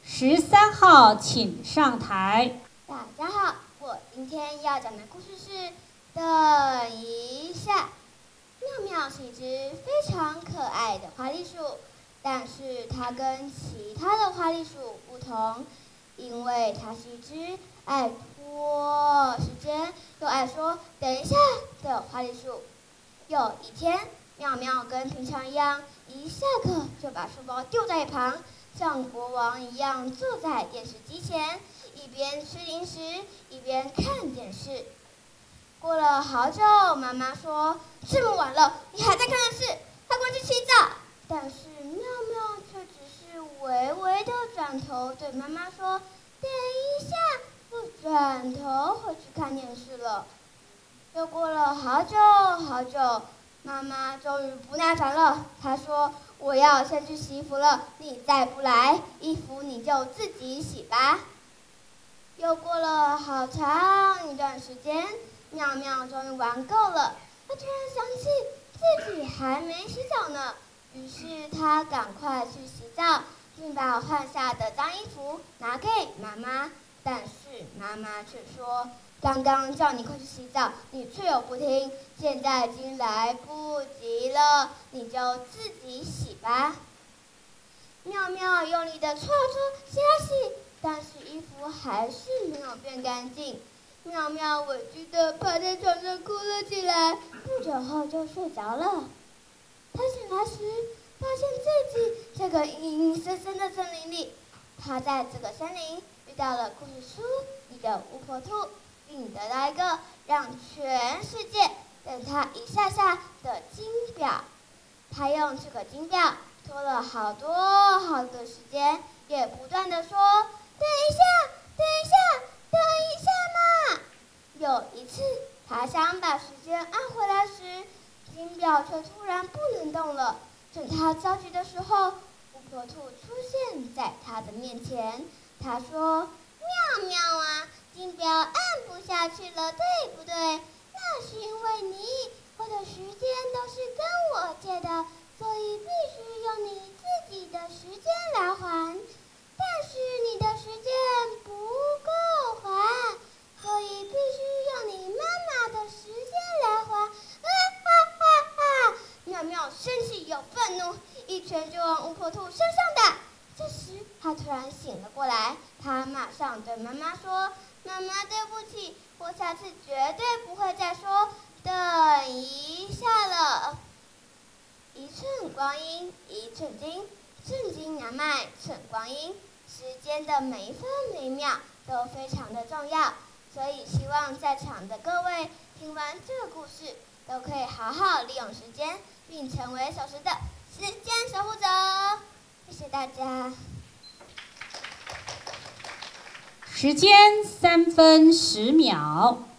13号，请上台。 大家好，我今天要讲的故事是等一下。妙妙是一只非常可爱的花栗鼠，但是它跟其他的花栗鼠不同，因为它是一只爱拖时间又爱说等一下的花栗鼠。有一天，妙妙跟平常一样，一下课就把书包丢在一旁，像国王一样坐在电视机前，一边吃零食一边看电视。过了好久，妈妈说：“这么晚了，你还在看电视？快过去洗澡！”但是妙妙却只是微微的转头对妈妈说：“等一下，我转头回去看电视了。”又过了好久好久，妈妈终于不耐烦了，她说：“我要先去洗衣服了，你再不来，衣服你就自己洗吧。”又过了好长一段时间，妙妙终于玩够了，她突然想起自己还没洗澡呢，于是她赶快去洗澡，并把换下的脏衣服拿给妈妈。但是妈妈却说：“刚刚叫你快去洗澡，你却又不听，现在已经来不及了，你就自己洗吧。”妙妙用力地搓啊搓，洗啊洗，但是衣服还是没有变干净。妙妙委屈地趴在床上哭了起来，不久后就睡着了。她醒来时，发现自己在个阴阴森森的森林里。她在这个森林遇到了故事书里的巫婆兔，并得到一个让全世界等她一下下的金表。她用这个金表拖了好多时间，也不断地说：“等一下，等一下，等一下嘛！”有一次，她想把时间按回来时，金表却突然不能动了。正她着急的时候，巫婆兔出现在她的面前。她说：“妙妙啊，金表按不下去了，对不对？那是因为我的时间都是跟我借的，所以必须用你自己的时间来还。但是你的时间不够还，所以必须用你妈妈的时间来还。”妙妙生气又愤怒，一拳就往巫婆兔身上打。这时，她突然醒了过来，她马上对妈妈说：“妈妈，对不起，我下次绝对不会再说等一下了。”一寸光阴一寸金，寸金难买寸光阴。时间的每一分每一秒都非常的重要，所以希望在场的各位听完这个故事，都可以好好利用时间，并成为守时的时间守护者。谢谢大家。 时间3分10秒。